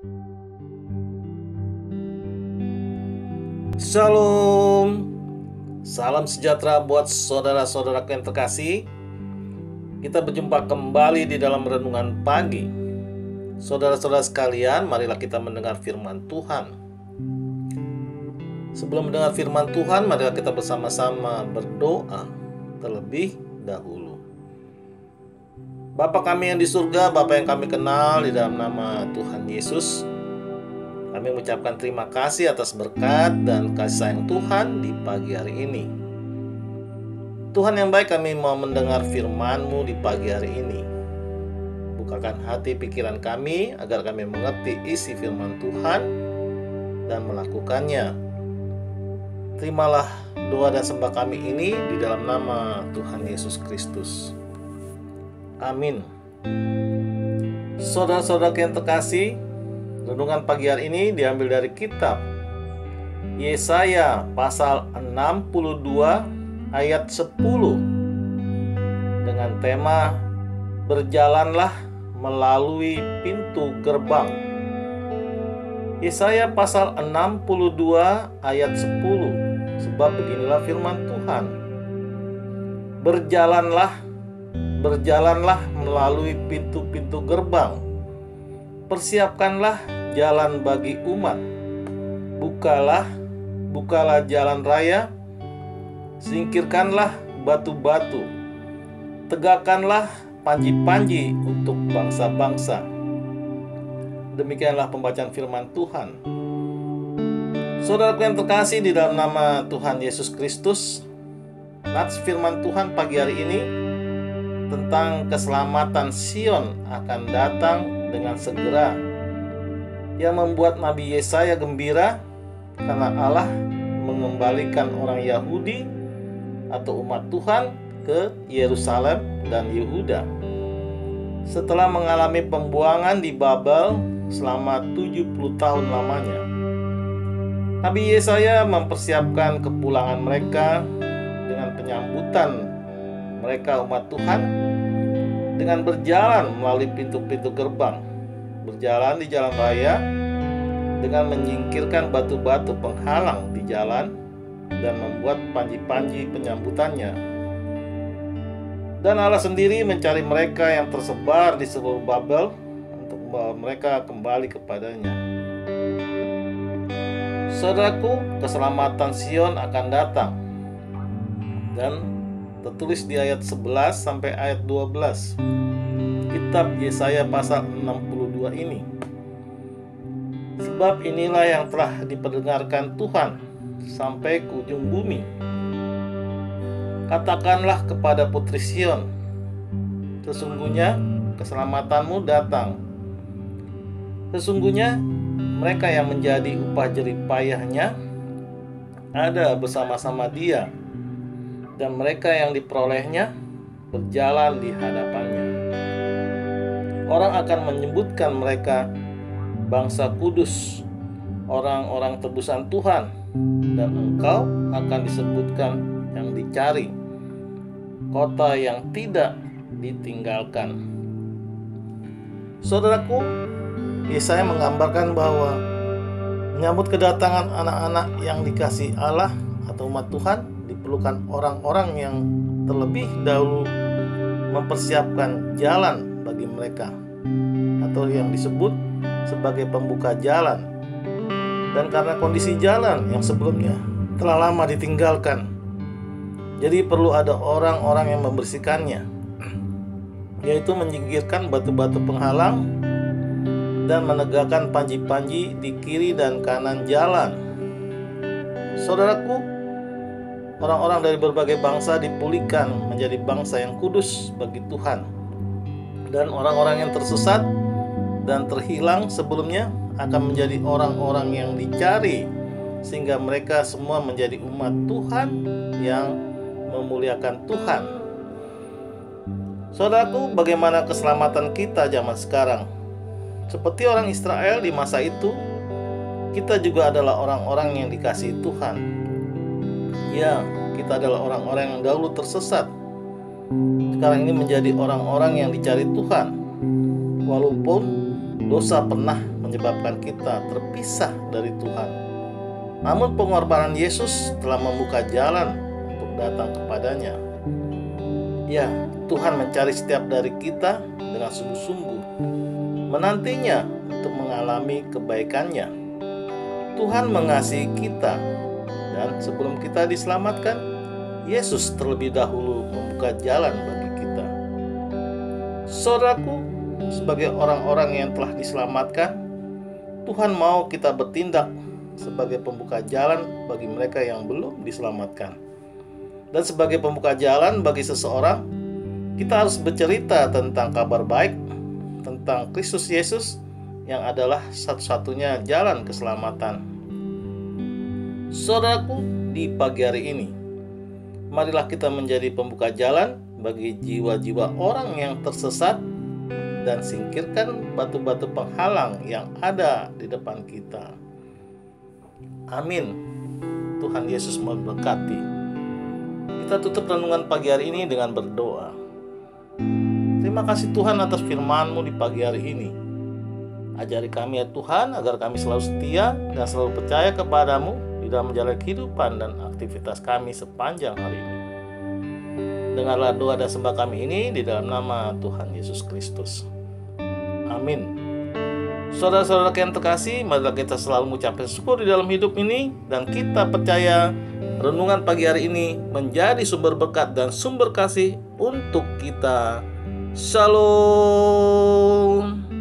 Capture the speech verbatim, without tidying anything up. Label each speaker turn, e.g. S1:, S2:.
S1: Shalom, salam sejahtera buat saudara-saudaraku yang terkasih. Kita berjumpa kembali di dalam renungan pagi. Saudara-saudara sekalian, marilah kita mendengar firman Tuhan. Sebelum mendengar firman Tuhan, marilah kita bersama-sama berdoa terlebih dahulu. Bapa kami yang di surga, Bapa yang kami kenal, di dalam nama Tuhan Yesus, kami mengucapkan terima kasih atas berkat dan kasih sayang Tuhan di pagi hari ini. Tuhan yang baik, kami mau mendengar firman-Mu di pagi hari ini. Bukakan hati pikiran kami agar kami mengerti isi firman Tuhan dan melakukannya. Terimalah doa dan sembah kami ini di dalam nama Tuhan Yesus Kristus. Amin. Saudara-saudara yang terkasih, renungan pagi hari ini diambil dari kitab Yesaya pasal enam puluh dua ayat sepuluh dengan tema berjalanlah melalui pintu gerbang. Yesaya pasal enam puluh dua ayat sepuluh, sebab beginilah firman Tuhan. Berjalanlah, berjalanlah melalui pintu-pintu gerbang. Persiapkanlah jalan bagi umat. Bukalah, bukalah jalan raya. Singkirkanlah batu-batu. Tegakkanlah panji-panji untuk bangsa-bangsa. Demikianlah pembacaan firman Tuhan. Saudaraku yang terkasih di dalam nama Tuhan Yesus Kristus, nats firman Tuhan pagi hari ini tentang keselamatan Sion akan datang dengan segera, yang membuat Nabi Yesaya gembira karena Allah mengembalikan orang Yahudi atau umat Tuhan ke Yerusalem dan Yehuda setelah mengalami pembuangan di Babel selama tujuh puluh tahun lamanya. Nabi Yesaya mempersiapkan kepulangan mereka dengan penyambutan mereka umat Tuhan dengan berjalan melalui pintu-pintu gerbang, berjalan di jalan raya dengan menyingkirkan batu-batu penghalang di jalan dan membuat panji-panji penyambutannya. Dan Allah sendiri mencari mereka yang tersebar di seluruh Babel untuk membawa mereka kembali kepadanya. Saudaraku, keselamatan Sion akan datang, dan tertulis di ayat sebelas sampai ayat dua belas kitab Yesaya pasal enam puluh dua ini. Sebab inilah yang telah diperdengarkan Tuhan sampai ke ujung bumi. Katakanlah kepada putri Sion, sesungguhnya keselamatanmu datang. Sesungguhnya mereka yang menjadi upah jerih payahnya ada bersama-sama dia, dan mereka yang diperolehnya berjalan di hadapannya. Orang akan menyebutkan mereka bangsa kudus, orang-orang tebusan Tuhan, dan engkau akan disebutkan yang dicari, kota yang tidak ditinggalkan. Saudaraku, Yesaya menggambarkan bahwa menyambut kedatangan anak-anak yang dikasihi Allah atau umat Tuhan diperlukan orang-orang yang terlebih dahulu mempersiapkan jalan bagi mereka, atau yang disebut sebagai pembuka jalan. Dan karena kondisi jalan yang sebelumnya telah lama ditinggalkan, jadi perlu ada orang-orang yang membersihkannya, yaitu menyingkirkan batu-batu penghalang dan menegakkan panji-panji di kiri dan kanan jalan. Saudaraku, orang-orang dari berbagai bangsa dipulihkan menjadi bangsa yang kudus bagi Tuhan. Dan orang-orang yang tersesat dan terhilang sebelumnya akan menjadi orang-orang yang dicari, sehingga mereka semua menjadi umat Tuhan yang memuliakan Tuhan. Saudaraku, bagaimana keselamatan kita zaman sekarang? Seperti orang Israel di masa itu, kita juga adalah orang-orang yang dikasihi Tuhan. Ya, kita adalah orang-orang yang dahulu tersesat, sekarang ini menjadi orang-orang yang dicari Tuhan. Walaupun dosa pernah menyebabkan kita terpisah dari Tuhan. Namun pengorbanan Yesus telah membuka jalan untuk datang kepadanya. Ya, Tuhan mencari setiap dari kita dengan sungguh-sungguh, menantinya untuk mengalami kebaikannya. Tuhan mengasihi kita, dan sebelum kita diselamatkan, Yesus terlebih dahulu membuka jalan bagi kita. Saudaraku, sebagai orang-orang yang telah diselamatkan, Tuhan mau kita bertindak sebagai pembuka jalan bagi mereka yang belum diselamatkan. Dan sebagai pembuka jalan bagi seseorang, kita harus bercerita tentang kabar baik, tentang Kristus Yesus yang adalah satu-satunya jalan keselamatan. Saudaraku, di pagi hari ini, marilah kita menjadi pembuka jalan bagi jiwa-jiwa orang yang tersesat dan singkirkan batu-batu penghalang yang ada di depan kita. Amin. Tuhan Yesus memberkati. Kita tutup renungan pagi hari ini dengan berdoa. Terima kasih Tuhan atas firman-Mu di pagi hari ini. Ajari kami ya Tuhan, agar kami selalu setia dan selalu percaya kepada-Mu di dalam menjalani kehidupan dan aktivitas kami sepanjang hari ini. Dengarlah doa dan sembah kami ini di dalam nama Tuhan Yesus Kristus. Amin. Saudara-saudara yang terkasih, marilah kita selalu mengucapkan syukur di dalam hidup ini, dan kita percaya renungan pagi hari ini menjadi sumber berkat dan sumber kasih untuk kita. Shalom.